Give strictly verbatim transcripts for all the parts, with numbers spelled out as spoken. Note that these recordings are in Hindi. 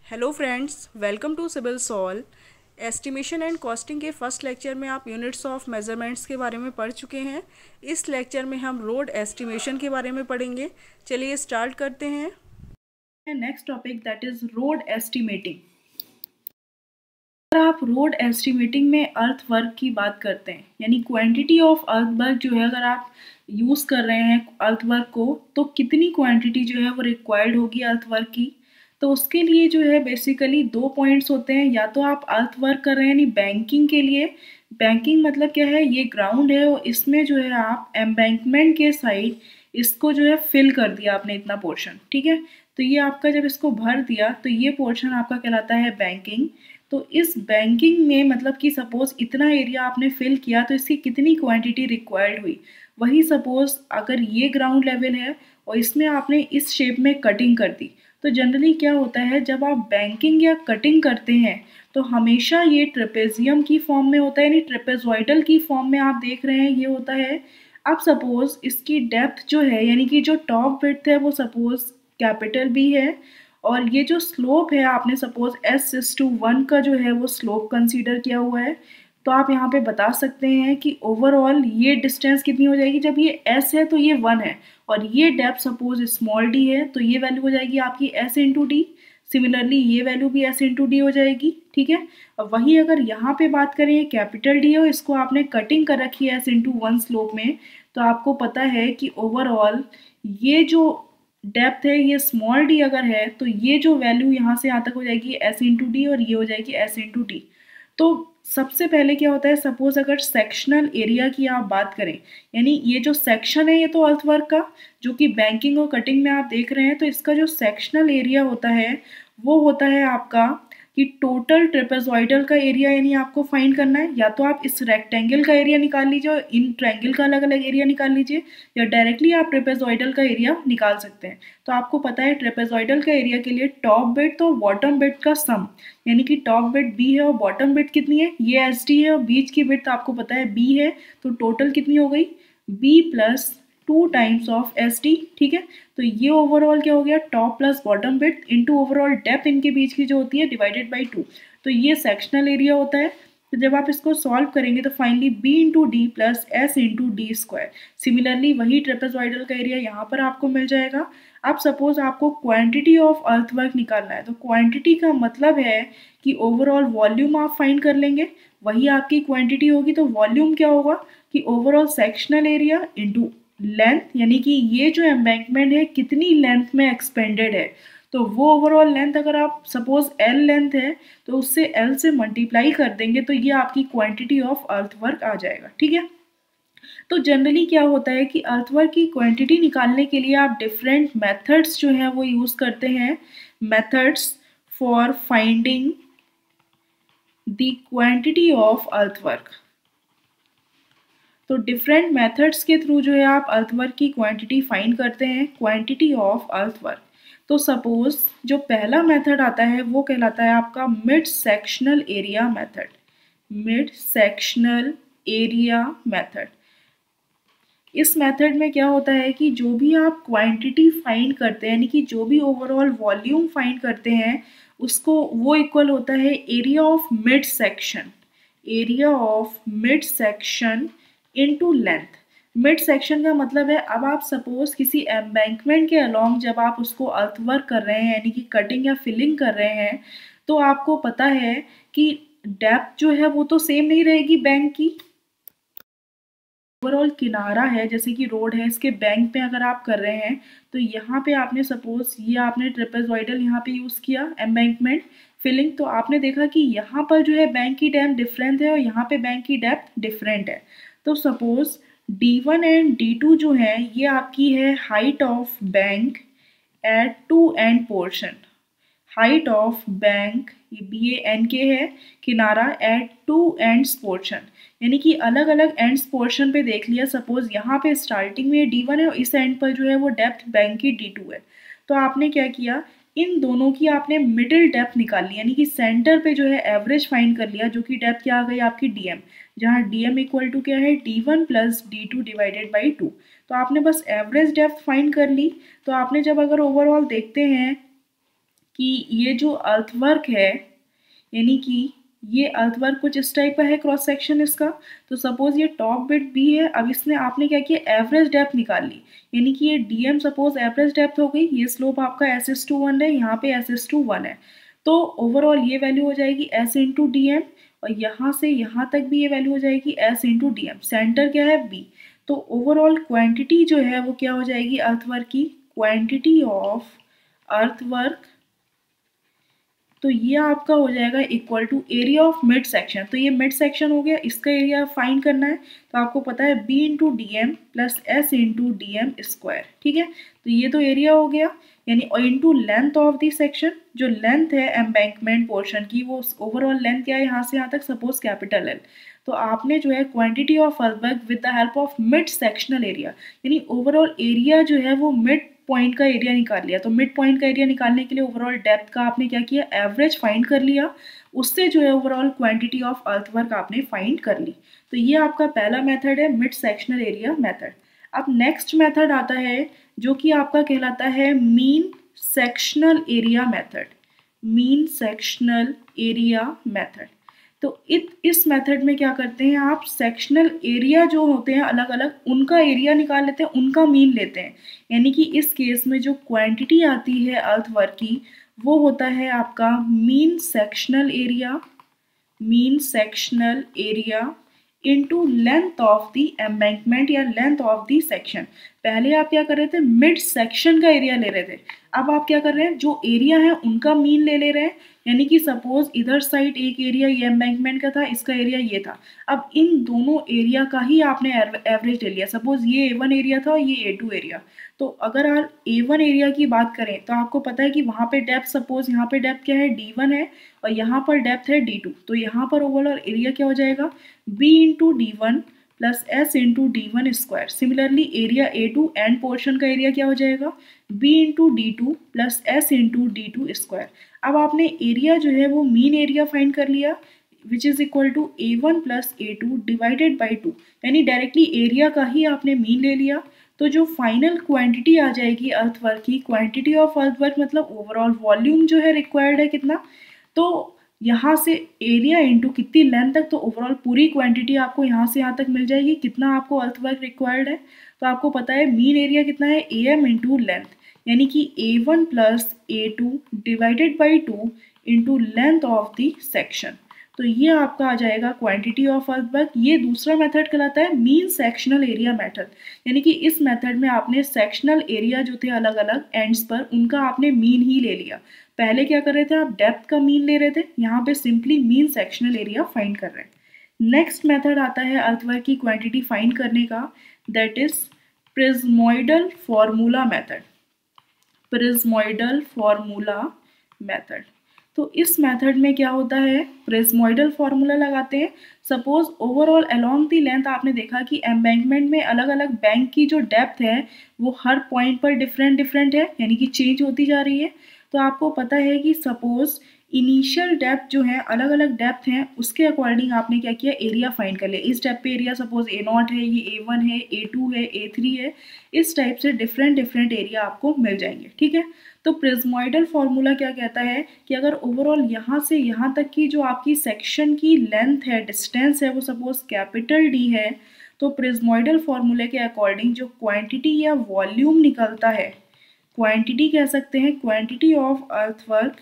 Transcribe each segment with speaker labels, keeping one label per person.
Speaker 1: Hello friends, welcome to civil soul. Estimation and costing के फर्स्ट लेक्चर में आप यूनिट्स ऑफ मेजरमेंट्स के बारे में पढ़ चुके हैं। इस लेक्चर में हम रोड एस्टिमेशन के बारे में पढ़ेंगे। चलिए स्टार्ट करते हैं।
Speaker 2: Next topic that is road estimating. अगर आप रोड एस्टिमेटिंग में अर्थ वर्क की बात करते हैं, यानी क्वांटिटी ऑफ अर्थ वर्क जो है, अगर आप यूज़ कर रहे हैं अर्थ वर्क को, तो कितनी क्वांटिटी जो है वो रिक्वायर्ड होगी अर्थ वर्क की। तो उसके लिए जो है बेसिकली दो पॉइंट्स होते हैं। या तो आप अर्थ वर्क कर रहे हैं यानी बैंकिंग के लिए। बैंकिंग मतलब क्या है, ये ग्राउंड है और इसमें जो है आप एम्बैंकमेंट के साइड इसको जो है फिल कर दिया आपने इतना पोर्शन, ठीक है। तो ये आपका जब इसको भर दिया तो ये पोर्शन आपका कहलाता है बैंकिंग। तो इस बैंकिंग में मतलब कि सपोज इतना एरिया आपने फिल किया तो इसकी कितनी क्वांटिटी रिक्वायर्ड हुई। वही सपोज अगर ये ग्राउंड लेवल है और इसमें आपने इस शेप में कटिंग कर दी, तो जनरली क्या होता है जब आप बैंकिंग या कटिंग करते हैं तो हमेशा ये ट्रेपेजियम की फॉर्म में होता है, यानी ट्रेपेजॉइडल की फॉर्म में आप देख रहे हैं ये होता है। अब सपोज इसकी डेप्थ जो है यानी कि जो टॉप विड्थ है वो सपोज कैपिटल बी है, और ये जो स्लोप है आपने suppose S is to one का जो है वो स्लोप कंसीडर किया हुआ है। तो आप यहाँ पे बता सकते हैं कि ओवरऑल ये डिस्टेंस कितनी हो जाएगी। जब ये एस है तो ये वन है, और ये डेप्थ सपोज स्मॉल डी है तो ये वैल्यू हो जाएगी आपकी एस इंटू डी। सिमिलरली ये वैल्यू भी एस इंटू डी हो जाएगी, ठीक है। अब वही अगर यहाँ पे बात करें कैपिटल डी है, इसको आपने कटिंग कर रखी है एस इंटू वन स्लोप में, तो आपको पता है कि ओवरऑल ये जो डेप्थ है ये स्मॉल डी अगर है तो ये जो वैल्यू यहाँ से यहाँ तक हो जाएगी एस इंटू डी, और ये हो जाएगी एस इंटू डी। तो सबसे पहले क्या होता है, सपोज अगर सेक्शनल एरिया की आप बात करें, यानी ये जो सेक्शन है ये तो अर्थवर्क का जो कि बैंकिंग और कटिंग में आप देख रहे हैं, तो इसका जो सेक्शनल एरिया होता है वो होता है आपका कि टोटल ट्रेपेजॉइडल का एरिया, यानी आपको फाइंड करना है। या तो आप इस रेक्टेंगल का एरिया निकाल लीजिए और इन ट्रायंगल का अलग अलग एरिया निकाल लीजिए, या डायरेक्टली आप ट्रेपेजॉइडल का एरिया निकाल सकते हैं। तो आपको पता है ट्रेपेजॉइडल का एरिया के लिए टॉप बिट और बॉटम बिट का सम, यानी कि टॉप बिट बी है और बॉटम बिट कितनी है, ये एस डी है, और बीच की बिट आपको पता है बी है, तो टोटल कितनी हो गई B plus two times of S D, ठीक है। तो ये ओवरऑल क्या हो गया, top plus bottom width into overall depth इनके बीच की जो होती है डिवाइडेड बाई टू। तो ये सेक्शनल एरिया होता है। तो जब आप इसको सॉल्व करेंगे तो finally b into D plus S into D square. Similarly वही ट्रेपेजॉइडल का एरिया यहाँ पर आपको मिल जाएगा। अब सपोज आपको क्वांटिटी ऑफ अर्थवर्क निकालना है, तो क्वांटिटी का मतलब है कि ओवरऑल वॉल्यूम आप फाइंड कर लेंगे, वही आपकी क्वांटिटी होगी। तो वॉल्यूम क्या होगा कि overall sectional area into length, यानी कि ये जो एम्बैंकमेंट है कितनी लेंथ में एक्सपेंडेड है। तो वो ओवरऑल लेंथ अगर आप सपोज एल लेंथ है तो उससे एल से मल्टीप्लाई कर देंगे तो ये आपकी क्वांटिटी ऑफ अर्थवर्क आ जाएगा, ठीक है। तो जनरली क्या होता है कि अर्थवर्क की क्वांटिटी निकालने के लिए आप डिफरेंट मेथड्स जो हैं वो यूज़ करते हैं। Methods for finding the quantity of earthwork. तो डिफरेंट मेथड्स के थ्रू जो है आप अर्थवर्क की क्वांटिटी फाइंड करते हैं, क्वांटिटी ऑफ अर्थवर्क। तो सपोज जो पहला मेथड आता है वो कहलाता है आपका mid sectional area method. Mid sectional area method. इस मेथड में क्या होता है कि जो भी आप क्वांटिटी फाइंड करते हैं, यानी कि जो भी ओवरऑल वॉल्यूम फाइंड करते हैं, उसको वो इक्वल होता है area of mid section. Area of mid section into length. Mid section का मतलब है अब आप सपोज किसी एम्बैंकमेंट के अलोंग जब आप उसको अर्थवर्क कर रहे हैं यानी कि कटिंग या फिलिंग कर रहे हैं, तो आपको पता है कि डेप्थ जो है वो तो सेम नहीं रहेगी बैंक की। ओवरऑल किनारा है जैसे कि रोड है, इसके बैंक पे अगर आप कर रहे हैं तो यहाँ पे आपने सपोज ये आपने ट्रेपेजॉइडल यहाँ पे यूज़ किया एम्बैंकमेंट फिलिंग, तो आपने देखा कि यहाँ पर जो है बैंक की डेप्थ डिफरेंट है और यहाँ पे बैंक की डेप्थ डिफरेंट है। तो suppose D one and D two जो है ये आपकी है height of bank at two end portion. Height of bank ये बी ए एन के है, किनारा एट टू एंड्स पोर्शन, यानी कि अलग अलग एंड्स पोर्शन पे देख लिया। सपोज यहाँ पे स्टार्टिंग में डी वन है और इस एंड पर जो है वो डेप्थ बैंक की डी टू है। तो आपने क्या किया, इन दोनों की आपने मिडिल डेप्थ निकाल ली, यानी कि सेंटर पे जो है एवरेज फाइंड कर लिया, जो कि डेप्थ क्या आ गई आपकी डीएम, जहाँ डीएम इक्वल टू क्या है D one plus D two divided by two. तो आपने बस एवरेज डेप्थ फाइंड कर ली। तो आपने जब अगर ओवरऑल देखते हैं कि ये जो अर्थवर्क है, यानी कि ये अर्थवर्क कुछ इस टाइप का है क्रॉस सेक्शन इसका। तो सपोज ये टॉप बिट बी है। अब इसने आपने क्या किया, एवरेज डेप्थ निकाल ली, यानी कि ये D M suppose average depth हो गई। ये स्लोप आपका एस एस टू वन है, यहाँ पे एस एस टू वन है। तो ओवरऑल ये वैल्यू हो जाएगी एस इंटू डी एम, और यहाँ से यहाँ तक भी ये वैल्यू हो जाएगी S into D M. Center क्या है, बी। तो ओवरऑल क्वांटिटी जो है वो क्या हो जाएगी अर्थवर्क की, क्वांटिटी ऑफ अर्थवर्क। तो ये आपका हो जाएगा equal to area of mid section. तो ये मिड सेक्शन हो गया, इसका एरिया फाइंड करना है। तो आपको पता है B into D M plus S into D M square, ठीक है। तो ये तो एरिया हो गया, यानी into length of the section. जो लेंथ है एम्बैंकमेंट पोर्शन की, वो ओवरऑल लेंथ क्या है यहाँ से यहाँ तक, सपोज कैपिटल एल। तो आपने जो है quantity of earthwork with the help of mid sectional area, यानी ओवरऑल एरिया जो है वो मिड पॉइंट का एरिया निकाल लिया। तो मिड पॉइंट का एरिया निकालने के लिए ओवरऑल डेप्थ का आपने क्या किया, एवरेज फाइंड कर लिया, उससे जो है ओवरऑल क्वांटिटी ऑफ अर्थवर्क आपने फाइंड कर ली। तो ये आपका पहला मेथड है, मिड सेक्शनल एरिया मेथड। अब नेक्स्ट मेथड आता है जो कि आपका कहलाता है mean sectional area method. Mean sectional area method. तो इत इस मेथड में क्या करते हैं आप, सेक्शनल एरिया जो होते हैं अलग अलग, उनका एरिया निकाल लेते हैं, उनका मीन लेते हैं। यानी कि इस केस में जो क्वांटिटी आती है अर्थवर्क की, वो होता है आपका mean sectional area. Mean sectional area into length of the embankment या लेंथ ऑफ द सेक्शन। पहले आप क्या कर रहे थे, मिड सेक्शन का एरिया ले रहे थे। अब आप क्या कर रहे हैं, जो एरिया है उनका मीन ले ले रहे हैं। यानी कि सपोज इधर साइड एक एरिया ये एम्बैंकमेंट का था, इसका एरिया ये था। अब इन दोनों एरिया का ही आपने एवरेज ले लिया। सपोज ये ए वन एरिया था और ये ए टू एरिया। तो अगर आप ए वन एरिया की बात करें तो आपको पता है कि वहाँ पे डेप्थ, सपोज यहाँ पे डेप्थ क्या है, डी वन है, और यहाँ पर डेप्थ है डी टू। तो यहाँ पर ओवरऑल एरिया क्या हो जाएगा, B into D one plus S into D one square. Similarly area A two end portion का एरिया क्या हो जाएगा, B into D two plus S into D two square. अब आपने एरिया जो है वो मीन एरिया फाइंड कर लिया, which is equal to A one plus A two divided by two, यानी डायरेक्टली एरिया का ही आपने मीन ले लिया। तो जो फाइनल क्वांटिटी आ जाएगी अर्थवर्क की, क्वांटिटी ऑफ अर्थवर्क मतलब ओवरऑल वॉल्यूम जो है रिक्वायर्ड है कितना, तो यहाँ से एरिया इंटू कितनी लेंथ तक, तो ओवरऑल पूरी क्वांटिटी आपको यहाँ से यहाँ तक मिल जाएगी। कितना आपको अर्थवर्क रिक्वायर्ड है, तो आपको पता है मीन एरिया कितना है, ए एम इंटू लेंथ, यानी कि A one plus A two divided by two into length of the section. तो ये आपका आ जाएगा क्वांटिटी ऑफ अर्थवर्क। ये दूसरा मेथड कहलाता है मीन सेक्शनल एरिया मेथड, यानी कि इस मेथड में आपने सेक्शनल एरिया जो थे अलग अलग एंड्स पर, उनका आपने मीन ही ले लिया। पहले क्या कर रहे थे आप, डेप्थ का मीन ले रहे थे, यहाँ पे simply mean sectional area find कर रहे हैं। नेक्स्ट मेथड आता है अर्थवर्क की क्वांटिटी फाइंड करने का, that is prismoidal formula method. Prismoidal formula method. तो इस मेथड में क्या होता है, प्रिज्मोइडल फॉर्मूला लगाते हैं। Suppose overall along the length आपने देखा कि एम्बैंकमेंट में अलग अलग बैंक की जो डेप्थ है वो हर पॉइंट पर डिफरेंट डिफरेंट है, यानी कि चेंज होती जा रही है। तो आपको पता है कि सपोज इनिशियल डेप्थ जो है अलग अलग डेप्थ हैं, उसके अकॉर्डिंग आपने क्या किया, एरिया फाइंड कर लिया। इस डेप्थ पे एरिया सपोज ए नॉट है, ये ए वन है, ए टू है, ए थ्री है, इस टाइप से डिफरेंट डिफरेंट एरिया आपको मिल जाएंगे, ठीक है। तो प्रिज्मोइडल फॉर्मूला क्या कहता है कि अगर ओवरऑल यहाँ से यहाँ तक की जो आपकी सेक्शन की लेंथ है, डिस्टेंस है, वो सपोज कैपिटल डी है, तो प्रिज्मोइडल फॉर्मूले के अकॉर्डिंग जो क्वांटिटी या वॉल्यूम निकलता है, क्वांटिटी कह सकते हैं, क्वांटिटी ऑफ अर्थवर्क,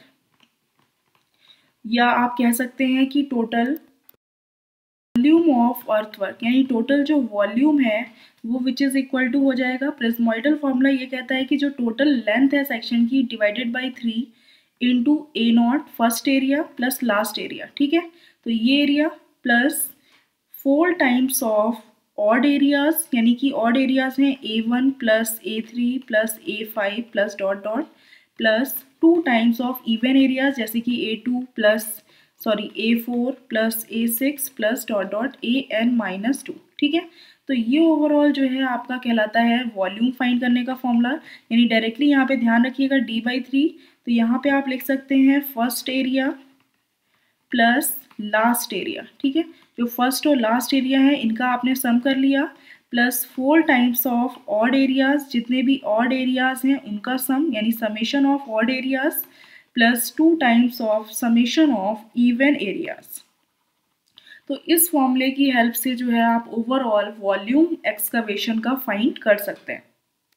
Speaker 2: या आप कह सकते हैं कि टोटल वॉल्यूम ऑफ अर्थवर्क, यानी टोटल जो वॉल्यूम है वो विच इज इक्वल टू हो जाएगा। प्रिज्मोइडल फॉर्मूला ये कहता है कि जो टोटल लेंथ है सेक्शन की divided by three into A naught first area plus last area, ठीक है। तो ये area plus four times of odd areas, यानी कि ऑड एरियाज हैं A one plus A three plus A five plus dot dot, plus two times of even areas जैसे कि A two plus sorry A four plus A six plus dot dot A N minus two, ठीक है। तो ये ओवरऑल जो है आपका कहलाता है वॉल्यूम फाइंड करने का फॉर्मूला, यानी डायरेक्टली यहाँ पे ध्यान रखिएगा डी बाई थ्री, तो यहाँ पे आप लिख सकते हैं first area plus last area, ठीक है। जो फर्स्ट और लास्ट एरिया है इनका आपने सम कर लिया, plus four times of odd areas, जितने भी ऑड एरियाज हैं उनका सम, यानी summation of odd areas, plus two times of summation of even areas. तो इस फॉर्मूले की हेल्प से जो है आप ओवरऑल वॉल्यूम एक्सकवेशन का फाइंड कर सकते हैं।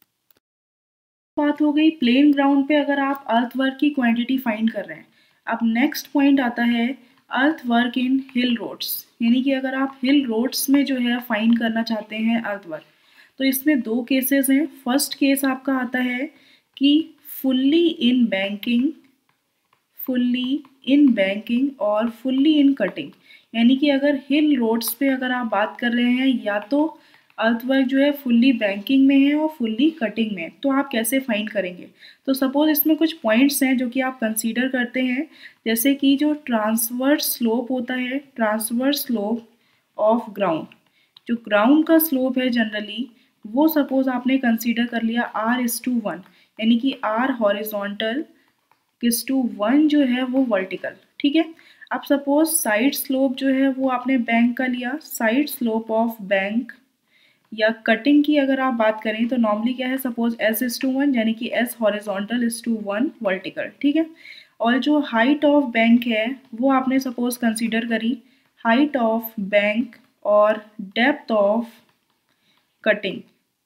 Speaker 2: बात हो गई प्लेन ग्राउंड पे अगर आप अर्थवर्क की क्वांटिटी फाइंड कर रहे हैं। अब नेक्स्ट पॉइंट आता है अर्थवर्क इन हिल रोड्स, यानी कि अगर आप हिल रोड्स में जो है फाइंड करना चाहते हैं अर्थवर्क, तो इसमें दो केसेस हैं। फर्स्ट केस आपका आता है कि fully in banking, fully in banking और फुल्ली इन कटिंग, यानी कि अगर हिल रोड्स पे अगर आप बात कर रहे हैं या तो अर्थवर्क जो है फुल्ली बैंकिंग में है और फुल्ली कटिंग में, तो आप कैसे फाइंड करेंगे। तो सपोज इसमें कुछ पॉइंट्स हैं जो कि आप कंसीडर करते हैं, जैसे कि जो ट्रांसवर्स स्लोप होता है, ट्रांसवर्स स्लोप ऑफ ग्राउंड, जो ग्राउंड का स्लोप है जनरली वो सपोज आपने कंसीडर कर लिया आर इज टू वन, यानी कि आर हॉरिजॉन्टल किस टू वन जो है वो वर्टिकल, ठीक है। अब सपोज साइड स्लोप जो है वो आपने बैंक का लिया, साइड स्लोप ऑफ बैंक या कटिंग की अगर आप बात करें तो नॉर्मली क्या है, suppose S is to one, यानी कि S horizontal is to one vertical, ठीक है। और जो हाइट ऑफ बैंक है वो आपने सपोज कंसीडर करी हाइट ऑफ बैंक और डेप्थ ऑफ कटिंग,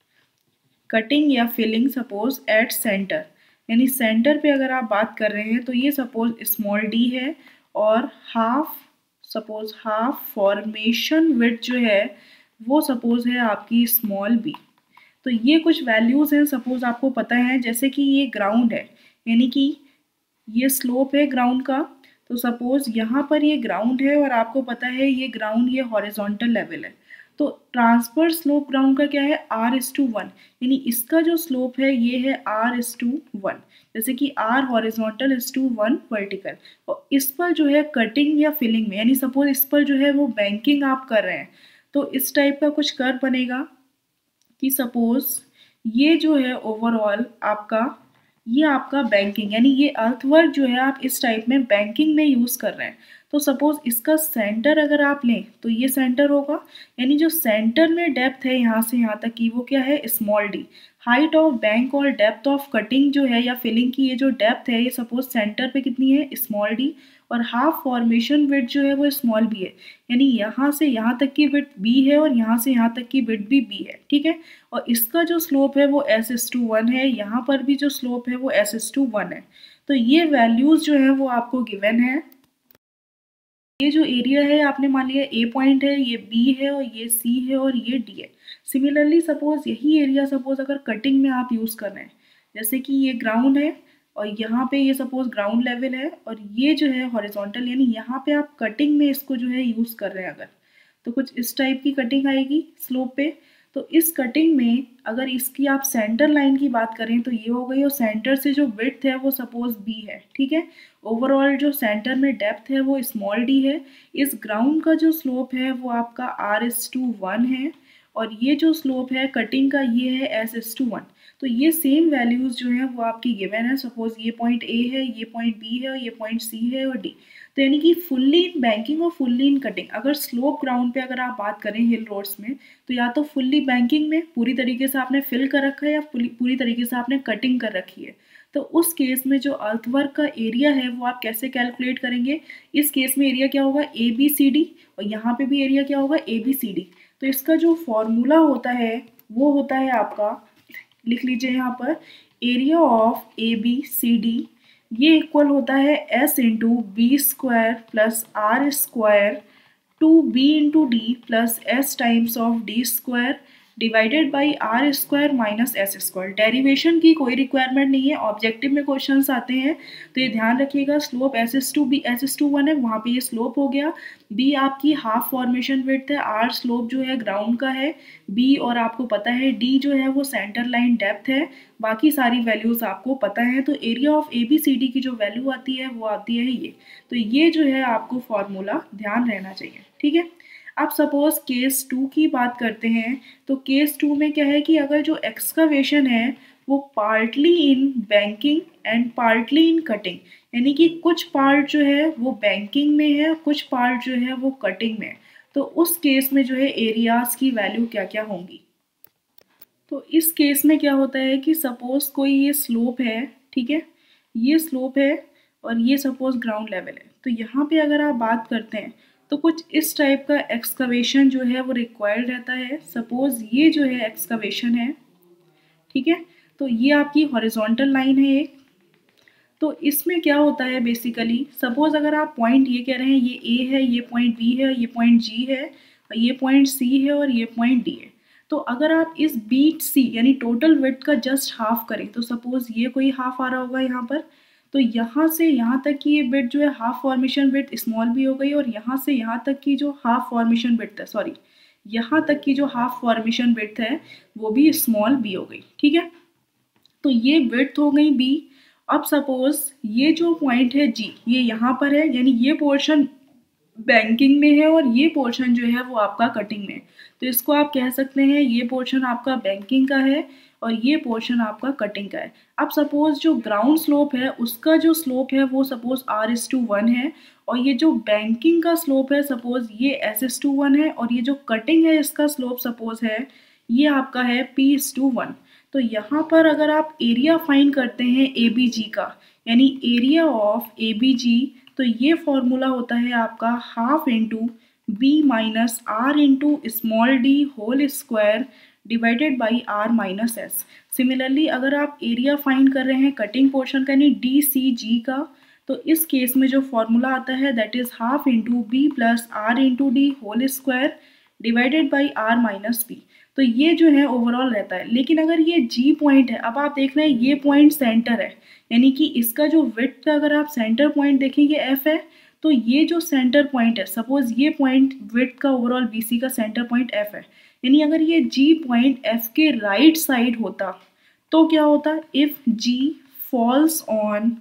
Speaker 2: कटिंग या फिलिंग सपोज एट सेंटर, यानी सेंटर पे अगर आप बात कर रहे हैं तो ये सपोज स्मॉल डी है और half, suppose half formation width जो है वो सपोज है आपकी स्मॉल बी। तो ये कुछ वैल्यूज़ हैं सपोज आपको पता है, जैसे कि ये ग्राउंड है, यानी कि ये स्लोप है ग्राउंड का, तो सपोज यहाँ पर ये ग्राउंड है और आपको पता है ये ग्राउंड ये हॉरिजॉन्टल लेवल है, तो ट्रांसफर स्लोप ग्राउंड का क्या है आर इज टू वन, यानी इसका जो स्लोप है ये है आर इज टू वन, जैसे कि R horizontal is to one vertical. और इस पर जो है कटिंग या फिलिंग में, यानी सपोज इस पर जो है वो बैंकिंग आप कर रहे हैं, तो इस टाइप का कुछ कर बनेगा कि सपोज ये जो है ओवरऑल आपका ये आपका बैंकिंग, यानी ये अर्थवर्क जो है आप इस टाइप में बैंकिंग में यूज़ कर रहे हैं। तो सपोज इसका सेंटर अगर आप लें तो ये सेंटर होगा, यानी जो सेंटर में डेप्थ है यहाँ से यहाँ तक की वो क्या है small D. Height of bank और डेप्थ ऑफ कटिंग जो है या फिलिंग की ये जो डेप्थ है ये सपोज सेंटर पे कितनी है स्मॉल डी, और हाफ फॉर्मेशन विड्थ जो है वो स्मॉल बी है, यानी यहाँ से यहाँ तक की विड्थ बी है और यहाँ से यहाँ तक की विड्थ भी बी है, ठीक है। और इसका जो स्लोप है वो एस एस टू वन है, यहाँ पर भी जो स्लोप है वो एस एस टू वन है। तो ये वैल्यूज़ जो है वो आपको गिवन है। ये जो एरिया है आपने मान लिया ए पॉइंट है, ये बी है और ये सी है और ये डी है। सिमिलरली सपोज यही एरिया सपोज अगर कटिंग में आप यूज़ कर रहे हैं, जैसे कि ये ग्राउंड है और यहाँ पे ये सपोज ग्राउंड लेवल है और ये जो है हॉरिजॉन्टल, यानी यहाँ पे आप कटिंग में इसको जो है यूज़ कर रहे हैं अगर, तो कुछ इस टाइप की कटिंग आएगी स्लोप पे। तो इस कटिंग में अगर इसकी आप सेंटर लाइन की बात करें तो ये हो गई, और सेंटर से जो विड्थ है वो सपोज बी है, ठीक है। ओवरऑल जो सेंटर में डेप्थ है वो स्मॉल डी है। इस ग्राउंड का जो स्लोप है वो आपका आर एस टू वन है और ये जो स्लोप है कटिंग का ये है एस एस टू वन। तो ये सेम वैल्यूज़ जो है वो आपकी गिवन है, सपोज ये पॉइंट ए है, ये पॉइंट बी है और ये पॉइंट सी है और डी। तो यानी कि फुल्ली इन बैंकिंग और फुल्ली इन कटिंग, अगर स्लोप ग्राउंड पे अगर आप बात करें हिल रोड्स में तो या तो फुल्ली बैंकिंग में पूरी तरीके से आपने फिल कर रखा है या पूरी तरीके से आपने कटिंग कर रखी है। तो उस केस में जो अर्थवर्क का एरिया है वो आप कैसे कैलकुलेट करेंगे। इस केस में एरिया क्या होगा ए बी सी डी, और यहाँ पे भी एरिया क्या होगा ए बी सी डी। तो इसका जो फॉर्मूला होता है वो होता है आपका, लिख लीजिए यहाँ पर, area of A B C D ये इक्वल होता है S into B square plus R square two B into D plus S times of D square divided by R square minus S square. Derivation की कोई रिक्वायरमेंट नहीं है, ऑब्जेक्टिव में क्वेश्चंस आते हैं तो ये ध्यान रखिएगा। Slope S S to B S S to one है, वहाँ पे ये स्लोप हो गया। बी आपकी हाफ फॉर्मेशन विड्थ है, आर स्लोप जो है ग्राउंड का है, बी और आपको पता है डी जो है वो सेंटर लाइन डेप्थ है, बाकी सारी वैल्यूज़ आपको पता है। तो area of A B C D की जो वैल्यू आती है वो आती है ये। तो ये जो है आपको फॉर्मूला ध्यान रहना चाहिए, ठीक है। अब सपोज केस टू की बात करते हैं, तो केस टू में क्या है कि अगर जो एक्सकवेशन है वो partly in banking and partly in cutting, यानी कि कुछ पार्ट जो है वो बैंकिंग में है, कुछ पार्ट जो है वो कटिंग में है, तो उस केस में जो है एरियाज की वैल्यू क्या क्या होंगी। तो इस केस में क्या होता है कि सपोज कोई ये स्लोप है, ठीक है, ये स्लोप है और ये सपोज ग्राउंड लेवल है। तो यहाँ पे अगर आप बात करते हैं तो कुछ इस टाइप का एक्सकवेशन जो है वो रिक्वायर्ड रहता है। सपोज ये जो है एक्सकवेशन है, ठीक है, तो ये आपकी हॉरिजॉन्टल लाइन है एक। तो इसमें क्या होता है बेसिकली, सपोज अगर आप पॉइंट ये कह रहे हैं ये ए है, ये पॉइंट बी है, ये पॉइंट जी है, ये पॉइंट सी है और ये पॉइंट डी है। तो अगर आप इस बीट सी यानी टोटल विड्थ का जस्ट हाफ करें, तो सपोज ये कोई हाफ आ रहा होगा यहाँ पर, तो यहाँ से यहाँ तक की ये विड्थ जो है हाफ फॉर्मेशन विड्थ स्मॉल भी हो गई, और यहाँ से यहाँ तक की जो हाफ फॉर्मेशन विड्थ है, सॉरी यहाँ तक की जो हाफ फॉर्मेशन विड्थ है वो भी स्मॉल बी हो गई, ठीक है। तो ये विड्थ हो गई बी। अब सपोज ये जो पॉइंट है जी, ये यहाँ पर है, यानी ये पोर्शन बैंकिंग में है और ये पोर्शन जो है वो आपका कटिंग में है। तो इसको आप कह सकते हैं ये पोर्शन आपका बैंकिंग का है और ये पोर्शन आपका कटिंग का है। अब सपोज जो ग्राउंड स्लोप है उसका जो स्लोप है वो suppose R is to one है, और ये जो बैंकिंग का स्लोप है सपोज ये एस इस टू वन है, और ये जो कटिंग है इसका स्लोप सपोज है ये आपका है पी इस टू वन। तो यहाँ पर अगर आप एरिया फाइंड करते हैं ए बी जी का, यानी area of A B G, तो ये फॉर्मूला होता है आपका half into B minus R into small D whole square divided by R minus S. Similarly अगर आप एरिया फाइंड कर रहे हैं कटिंग पोर्शन का यानी डी सी जी का, तो इस केस में जो फॉर्मूला आता है that is half into B plus R into D whole square divided by R minus B. तो ये जो है ओवरऑल रहता है। लेकिन अगर ये जी पॉइंट है, अब आप देख रहे हैं ये पॉइंट सेंटर है, यानी कि इसका जो विड्थ का अगर आप सेंटर पॉइंट देखेंगे एफ है, तो ये जो सेंटर पॉइंट है सपोज ये पॉइंट विड्थ का ओवरऑल बीसी का सेंटर पॉइंट एफ है, यानी अगर ये जी पॉइंट एफ के राइट साइड होता तो क्या होता, if G falls on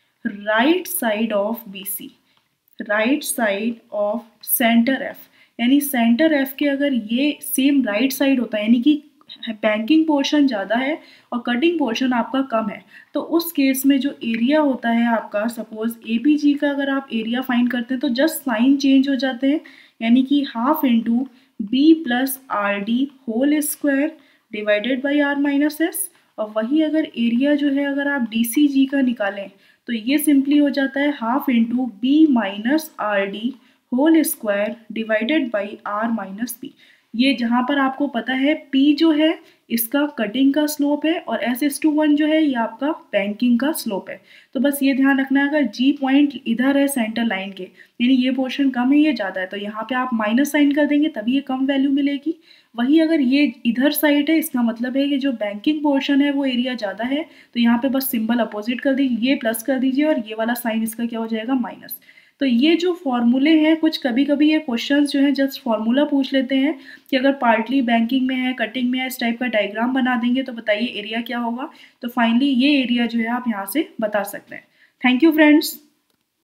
Speaker 2: right side of BC, right side of centre F, यानी सेंटर एफ के अगर ये सेम राइट साइड होता है, यानी कि बैंकिंग पोर्शन ज़्यादा है और कटिंग पोर्शन आपका कम है, तो उस केस में जो एरिया होता है आपका सपोज ए बी जी का अगर आप एरिया फाइंड करते हैं तो जस्ट साइन चेंज हो जाते हैं, यानी कि half into B plus R D whole square divided by R minus S. और वही अगर एरिया जो है अगर आप डी सी जी का निकालें तो ये सिंपली हो जाता है half into B minus R D whole square divided by R minus P. ये जहाँ पर आपको पता है P जो है इसका कटिंग का स्लोप है और एस एस टू वन जो है ये आपका बैंकिंग का स्लोप है। तो बस ये ध्यान रखना है, अगर G पॉइंट इधर है सेंटर लाइन के, यानी ये पोर्शन कम है ये ज़्यादा है, तो यहाँ पे आप माइनस साइन कर देंगे तभी ये कम वैल्यू मिलेगी। वही अगर ये इधर साइड है इसका मतलब है कि जो बैंकिंग पोर्शन है वो एरिया ज़्यादा है, तो यहाँ पे बस सिंबल अपोजिट कर दीजिए, ये प्लस कर दीजिए और ये वाला साइन इसका क्या हो जाएगा माइनस। तो ये जो फॉर्मूले हैं कुछ कभी कभी ये क्वेश्चंस जो हैं जस्ट फॉर्मूला पूछ लेते हैं कि अगर पार्टली बैंकिंग में है कटिंग में है इस टाइप का डायग्राम बना देंगे तो बताइए एरिया क्या होगा। तो फाइनली ये एरिया जो है आप यहाँ से बता सकते हैं। Thank you friends.